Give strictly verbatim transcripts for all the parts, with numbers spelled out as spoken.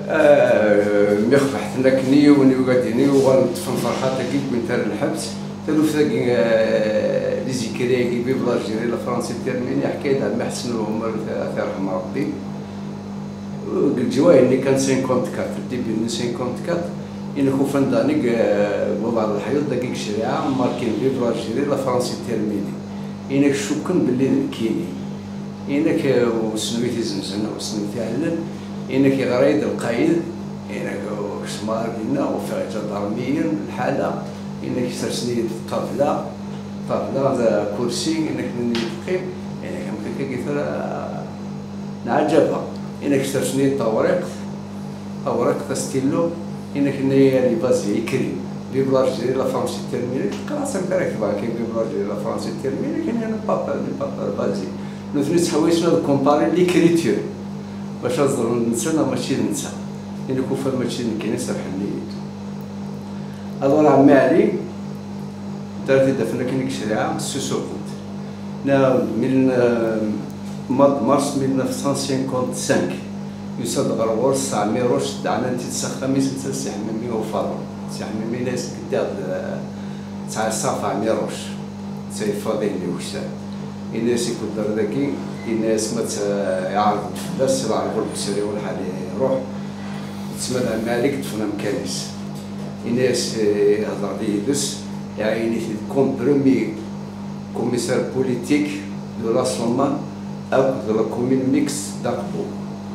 آه ميخبح تنكني وني وقاديني وغنطفن فرحة كي كنت الحبس تلو ثاقي لي زيكري كي بلا جيري لا فرنسي تيرميني حكاية على محسن وعمر الله يرحم ربي. قلت جواي اني كان خمسين وأربعين الديبي من خمسين وأربعين إن خوفن دانيك وضع الحيوط دقيق شريعة ماركين بلا جيري لا فرنسي تيرميني إنك شكن باللي كيني إنك وسنويتي زنزنة وسنويتي علن إنك غريد القايد إنك شمار لنا وفي جدارميا الحالة إنك ترسني طابلة طابلة ذا كرسي إنك نتقيم إنك ممكن كيف نعجبها إنك ترسني طورق أوراق تستيلو إنك نيا لي بازي يكري ببلاجي لا فرنسي تيرميني قراصة مكارك باكي ببلاجي لا فرنسي تيرميني كان أنا بابا لي بابا بازي نثني تحويشنا كومباري ليكريتور باش نصدر نسنا ماشي ننسى إنك كوفا ماشي نكيني سرح النيت أدور عمي علي درت دفنا كينيك شريعة سوسوكوت نا من مارس ألف وتسعمائة وخمسين وخمسة يصد غرور سامي روش دعنا انت تسخمي ستة سي حمامي وفاضل سي حمامي ناس قدام تاع الصافا عمي روش سي فاضي اللي وشتا الناس يقدر ذاكي الناس ما يعرف بس يعرفوا البسري ولا حد يروح تسمى مالك تفهم مكانيس الناس هضر لي بس يعني كوم برومي كوميسار بوليتيك دو راسلمان او دو لا كومين ميكس داكبو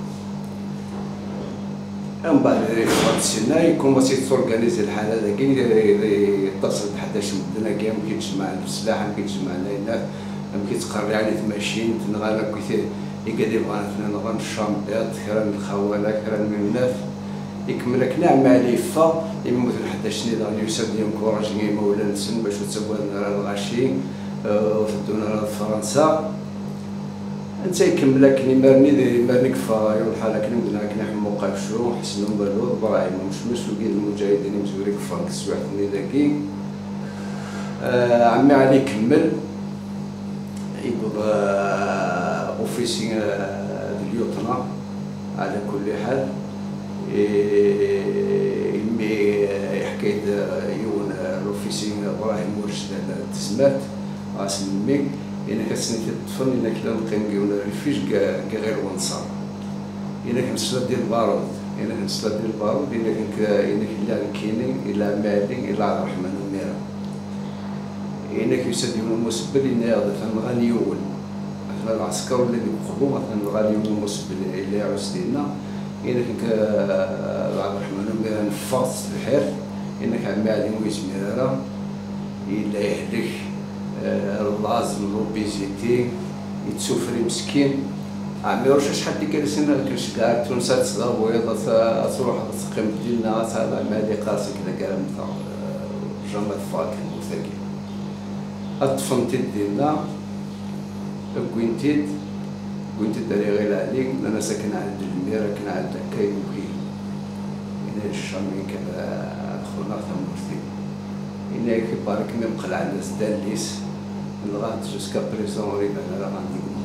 من بعد يفرسينا يكون تورغانيزي الحاله ذاك يتصل بحداش مدنا كاع يمكن تجمع السلاح يمكن تجمع لنا يمكن تقري عليه تماشين تنغالا كثير يقدر بغاتنا نغا الشامبيات كرا من الخواله كرا من الناف يكمل لك نعم عليه فا يموت حداش نيضا يوسف ديال كوراجي مولا نسن باش تسوالنا الغاشي وفدونا لفرنسا انت يكمل لك مرني مرني كفا يوم الحاله كنا بدنا كنا حمو قابشو حسنوا بالو ابراهيم مشمش وكاين المجاهدين مزوري كفا كسوعتني ذاكي آه عمي علي كمل يبغى اوفيسي ديوتنا على كل حال يمي حكايه يون الاوفيسي ابراهيم مرشد تسمات اسمي إنك كتسني تطفن إنك لا نقيم الفيش كا غير ونصار إنك مسلا ديال البارود إنك مسلا ديال البارود إنك إنك إلا كيني إلا مالي إلا عبد الرحمن وميرا إنك يسديون المسبل إن هذا غني يول مثلا العسكر الذي يقبلوا مثلا غني يول المسبل إلا عسدينا إنك عبد الرحمن وميرا نفاص الحير إنك عمالي ويزميرا إلا يهلك اللازم لوبيزيتي يتسوفري مسكين عمي ورش شحال ديك السنه كاش كاع تونس تصغر ويضا تروح تقيم ديالنا تاع مالي قاسي كذا كاع نتا جامع فاك وثاقي الطفنتيت ديالنا كوينتيت كوينتيت داري غير عليك انا ساكن عند الميرا كان عند كاين وكاين هنا الشامي كذا خونا ثمرتي هنا كيبارك مي مقلع الناس داليس لغايه جوسكا بريزون ريبان راه غندير